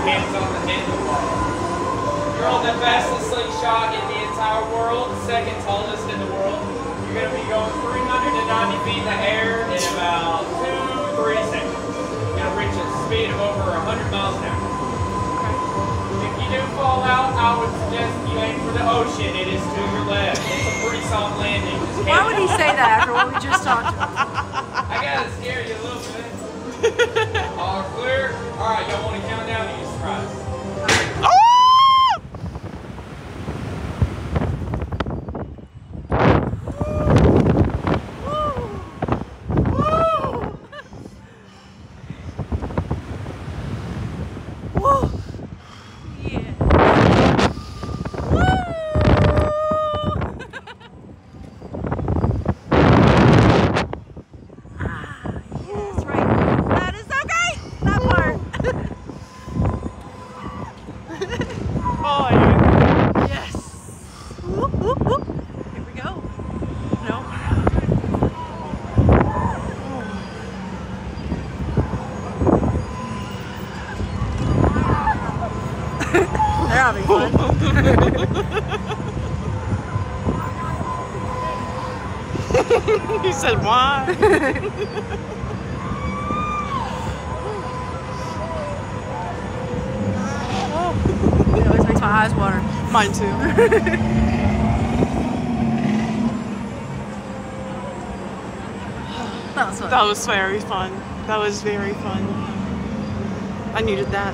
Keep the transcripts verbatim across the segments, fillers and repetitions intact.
hands on the handlebar. You're on the fastest slingshot in the entire world, second tallest in the world. You're going to be going three hundred ninety feet in the air in about two, three seconds. You're going to reach a speed of over one hundred miles an hour. If you do fall out, I would suggest you aim for the ocean. It is to your left. It's a pretty soft landing. Why would he say that after what we just talked about? I gotta scare you a little bit. All clear? Alright, y'all want to count down or you surprised? They're having fun. He said, why? It always makes my eyes water. Mine too. That was fun. That was very fun. That was very fun. I needed that.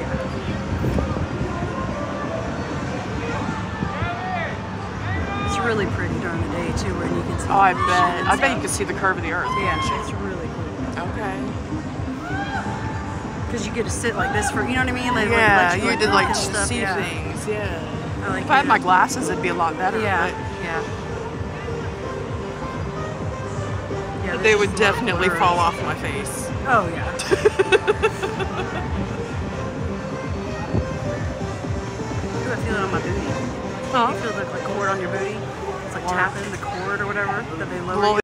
It's really pretty during the day too, where you can see. Oh, I bet. I bet you can see the curve of the earth. Yeah, it's really cool. Okay. Because you get to sit like this for, you know what I mean? Like, Yeah, like, you like, did like look at stuff, see yeah. things. Yeah. I like If I had it. my glasses, it'd be a lot better. Yeah, But yeah. Yeah, They this would is definitely blurry. fall off my face. Oh yeah. Ooh, I feel it on my booty. Huh? You feel the like cord on your booty? It's like tapping the cord or whatever that they lower. Well, you.